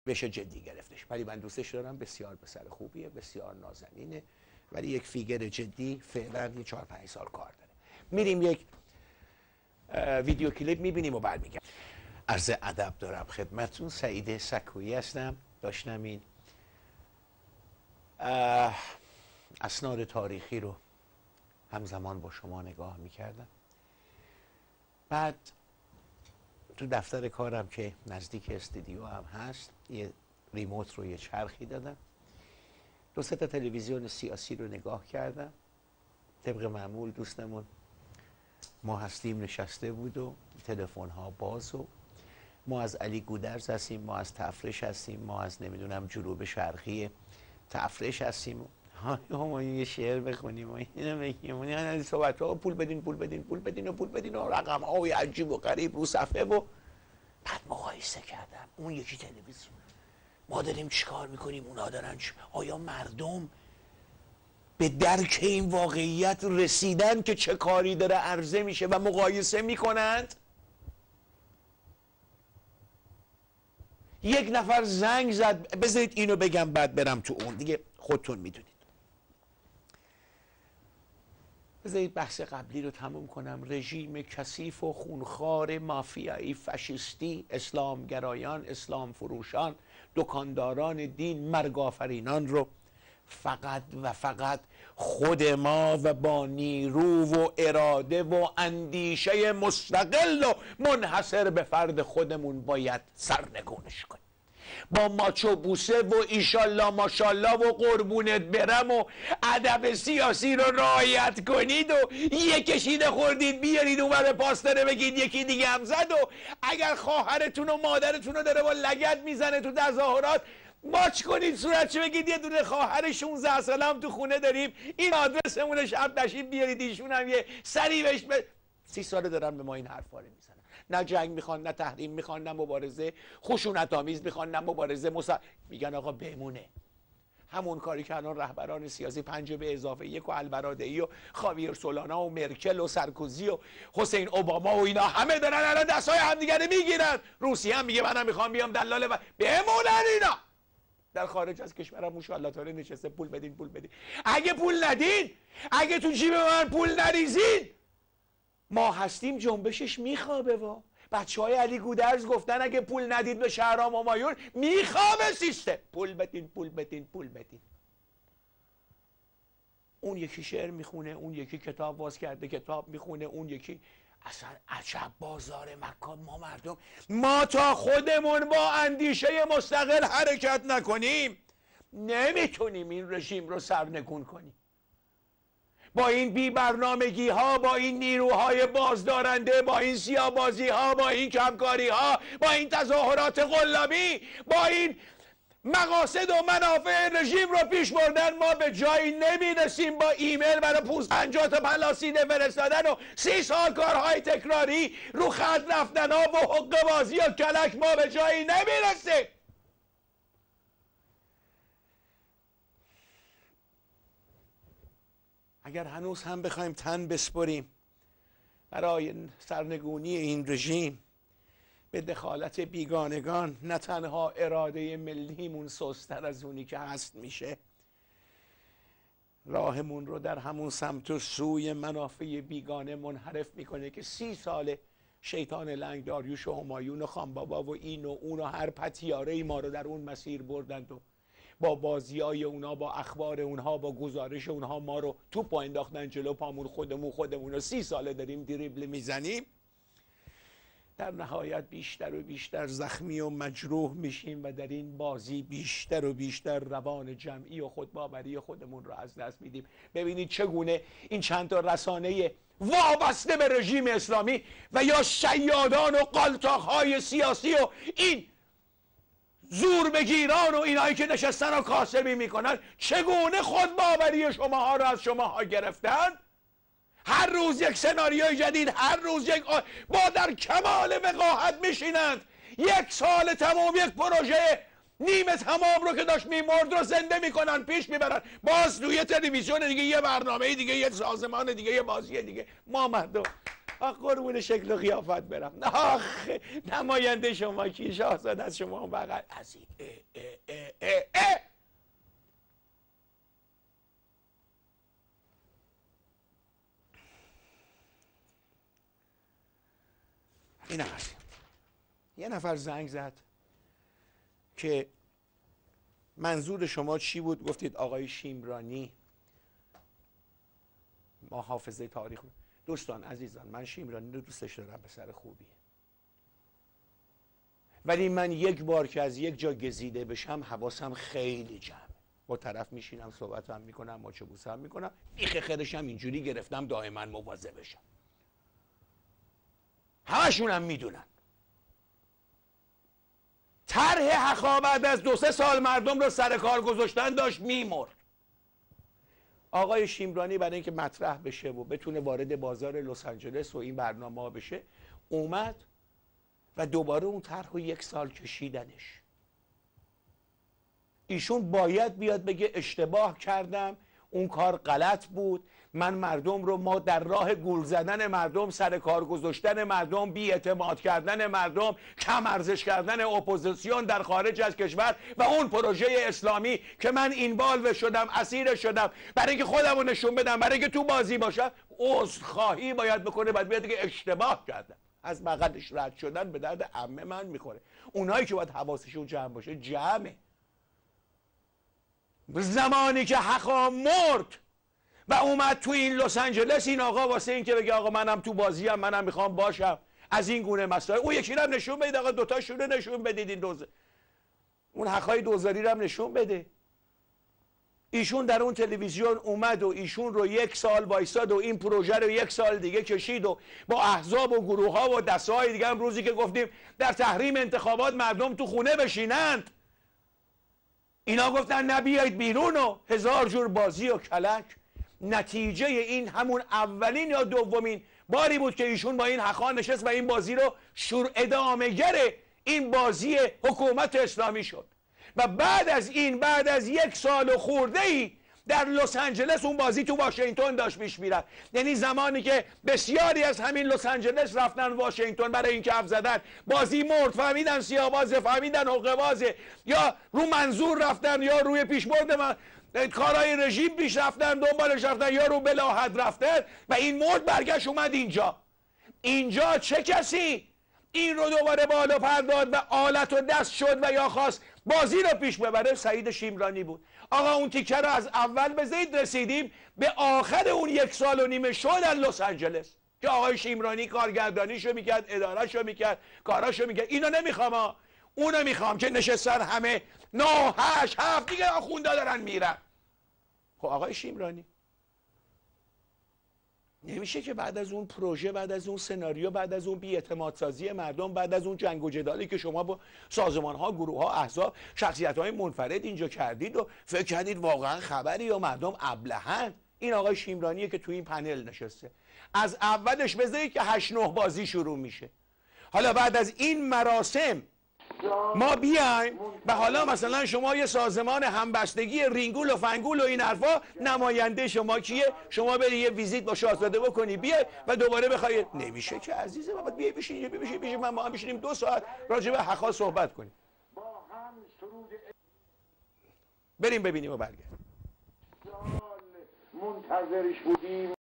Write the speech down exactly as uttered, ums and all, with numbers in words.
بشه جدی گرفتش. ولی من دوستش دارم، بسیار پسر خوبیه، بسیار نازنینه، ولی یک فیگر جدی فعلا یه چهار پنج سال کار داره. میریم یک ویدیو کلیپ میبینیم و برمیگردیم. عرض ادب دارم خدمتتون، سعید سکویی هستم. داشتم این اسناد تاریخی رو همزمان با شما نگاه میکردم. بعد تو دفتر کارم که نزدیک استودیو هم هست یه ریموت رو یه چرخی دادم، دو سه تا تلویزیون سیاسی رو نگاه کردم. طبق معمول دوستمون ما هستیم نشسته بود و تلفن ها باز و ما از علی گودرز هستیم، ما از تفرش هستیم، ما از نمیدونم جنوب شرقی تفرش هستیم. ها ما یه شعر بخونیم و اینو بگیم، این صحبت ها پول بدین پول بدین پول بدین و پول بدین و رقم های عجیب و غریب رو صفحه. و بعد مقایسه کردم اون یکی تلویزیون، ما داریم چیکار میکنیم، اونا دارن چی؟ آیا مردم به درک این واقعیت رسیدن که چه کاری داره عرضه میشه و مقایسه میکنند؟ یک نفر زنگ زد، بذارید اینو بگم بعد برم تو اون دیگه، خودتون میدونید. بذارید بحث قبلی رو تموم کنم. رژیم کثیف و خونخوار مافیایی فاشیستی، اسلامگرایان، اسلام فروشان، دکانداران دین، مرگافرینان رو فقط و فقط خود ما و با نیرو و اراده و اندیشه مستقل و منحصر به فرد خودمون باید سرنگونش کنیم. با ماچو بوسه و ایشالله ماشالله و قربونت برم و ادب سیاسی رو رعایت کنید و یک کشیده خوردید بیارید اون به پاستره بگید یکی دیگه هم زد و اگر خواهرتون و مادرتون رو داره با لگد میزنه تو تظاهرات ماچ کنید صورتشو بگید یه دونه خواهر شانزده ساله هم تو خونه داریم، این آدرسمونه، شب تشریف بیارید ایشون هم یه سری بهش ب... سی ساله دارن به ما این حرفا رو میزنن. نه جنگ میخوان، نه تحریم میخوان، نه مبارزه خشونت آمیز میخوان، نه مبارزه مسا... میگن آقا بمونه. همون کاری که الان رهبران سیاسی پنج به اضافه یک و البرادعی و خاویر سولانا و مرکل و سارکوزی و حسین اوباما و اینا همه دارن الان دستای همدیگه رو میگیرن. روسیه هم میگه منم میخوام بیام دلاله و بمونن اینا. در خارج از کشورم ماشاءالله تعالی نشسته پول بدین پول بدین. اگه پول ندین، اگه تو جیب من پول نریزین، ما هستیم جنبشش میخوابه. وا بچه های علی گودرز گفتن اگه پول ندید به شهرام همایون میخوابه سیستم. پول بدین پول بدین پول بدین. اون یکی شعر میخونه، اون یکی کتاب باز کرده کتاب میخونه، اون یکی اصلا عجب بازار مکان. ما مردم ما تا خودمون با اندیشه مستقل حرکت نکنیم نمیتونیم این رژیم رو سرنگون کنیم. با این بی برنامگی ها، با این نیروهای بازدارنده، با این سیاه‌بازی ها، با این کمکاری ها، با این تظاهرات قلابی، با این مقاصد و منافع رژیم رو پیش بردن ما به جایی نمیرسیم. با ایمیل برای پنجاه تا پلاسیده فرستادن و سی سال کارهای تکراری رو خط رفتن ها و حقه بازی و کلک ما به جایی نمیرسیم. اگر هنوز هم بخوایم تن بسپریم برای سرنگونی این رژیم به دخالت بیگانگان، نه تنها اراده ملیمون سست‌تر از اونی که هست میشه، راهمون رو در همون سمت و سوی منافع بیگانه منحرف میکنه که سی سال شیطان لنگ داریوش و همایون و خانبابا و این و اون و هر پتیاره ما رو در اون مسیر بردند و با بازیای اونا، با اخبار اونها، با گزارش اونها ما رو توپ انداختن جلو پامون. خودمون خودمون رو سی ساله داریم دریبل میزنیم. در نهایت بیشتر و بیشتر زخمی و مجروح میشیم و در این بازی بیشتر و بیشتر روان جمعی و خودباوری خودمون رو از دست میدیم. ببینید چگونه این چند تا رسانه وابسته به رژیم اسلامی و یا شیادان و قالتاق‌های سیاسی و این زور بگیران و اینایی که نشستن و کاسبی میکنن چگونه خودباوری شماها رو از شماها گرفتن. هر روز یک سناریوی جدید، هر روز یک آ... با در کمال وقاحت میشینند یک سال تمام یک پروژه نیمه تمام رو که داشت میمرد رو زنده میکنن، پیش میبرن، باز روی تلویزیون دیگه یه برنامه دیگه، یه سازمان دیگه، یه بازی دیگه. ما مردم قربون شکل و قیافت برم. آخ نماینده شما کی؟ شاهزاده از شما بغل از این اه اه اه اه اه. این هست. یه نفر زنگ زد که منظور شما چی بود؟ گفتید آقای شیمرانی ما حافظه تاریخ. دوستان عزیزان، من شیمرانی رو دوستش دارم، پسر خوبیه، ولی من یک بار که از یک جا گزیده بشم حواسم خیلی جمعه. با طرف میشینم صحبتم میکنم، ماچه بوسم میکنم، بیخ خیرشم اینجوری گرفتم دائما مواظب بشم. همشونم میدونن طرح حقا بعد از دو سه سال مردم رو سر کار گذاشتن داشت میمرد. آقای شیمرانی برای اینکه مطرح بشه و بتونه وارد بازار لس آنجلس و این برنامه ها بشه اومد و دوباره اون طرح رو یک سال کشیدنش. ایشون باید بیاد بگه اشتباه کردم، اون کار غلط بود، من مردم رو، ما در راه گول زدن مردم، سر کار گذاشتن مردم، بی اعتماد کردن مردم، کم ارزش کردن اپوزیسیون در خارج از کشور و اون پروژه اسلامی که من اینوالو شدم، اسیر شدم برای اینکه خودم رو نشون بدم، برای اینکه تو بازی باشم، عذرخواهی باید بکنه، باید بیاد که اشتباه کردم. از بغلش رد شدن به درد عمه من میخوره. اونایی که باید حواسشون جمع باشه جمعه. زمانی که حقا مرد و اومد تو این لس آنجلس، این آقا واسه این که بگه آقا منم تو بازیم، منم میخوام باشم، از این گونه مسائل، اون یکی رو هم نشون بدید، آقا دوتاشون رو نشون بدید، این دوز اون حقای دوزاری رو هم نشون بده. ایشون در اون تلویزیون اومد و ایشون رو یک سال وایساد و این پروژه رو یک سال دیگه کشید و با احزاب و گروه ها و دسته های دیگه هم روزی که گفتیم در تحریم انتخابات مردم تو خونه بشینند، اینا گفتن نه بیایید بیرون و هزار جور بازی و کلک. نتیجه این همون اولین یا دومین باری بود که ایشون با این حقا نشست و این بازی رو شور ادامه‌گر این بازی حکومت اسلامی شد. و بعد از این، بعد از یک سال خورده ای در لس آنجلس، اون بازی تو واشنگتن داشت پیش میرفت. یعنی زمانی که بسیاری از همین لس آنجلس رفتن واشنگتن برای اینکه حرف زدن، بازی مرد، فهمیدن سیاه‌بازه، فهمیدن حقه‌بازه، یا رو منظور رفتن یا روی پیشبرد من کارهای رژیم پیش رفتن، دنبالش رفتن، یا رو بلاحت رفتن و این مرد برگشت اومد اینجا. اینجا چه کسی این رو دوباره بالا پرداد و آلت و دست شد و یا خواست بازی رو پیش ببره؟ سعید شیمرانی بود. آقا اون تیکه رو از اول بذارید رسیدیم به آخر اون یک سال و نیمه شد در لس آنجلس که آقای شیمرانی کارگردانیشو میکرد، ادارهشو میکرد، کاراشو میکرد. اینو نمیخوام ها، اونو میخوام که نشستن همه نه هشت هفت دیگه آخوندا دارن میرن. خب آقای شیمرانی نمیشه که بعد از اون پروژه، بعد از اون سناریو، بعد از اون بی‌اعتماد سازی مردم، بعد از اون جنگ و جدالی که شما با سازمان ها، گروه ها، احزاب، شخصیت های منفرد اینجا کردید و فکر کردید واقعا خبری یا مردم ابلهند، این آقای شیمرانیه که تو این پنل نشسته. از اولش بذارید که هشت نه بازی شروع میشه. حالا بعد از این مراسم ما بیایم و حالا مثلا شما یه سازمان همبستگی رینگول و فنگول و این حرفا، نماینده شما کیه؟ شما بری یه ویزیت با شاهزاده بکنی بیای و دوباره بخوای. نمیشه که عزیزم، باید بیای بشین بشین بشین من ما هم بشینیم دو ساعت راجع به حقا صحبت کنیم. بریم ببینیم و برگردیم. منتظرش بودیم.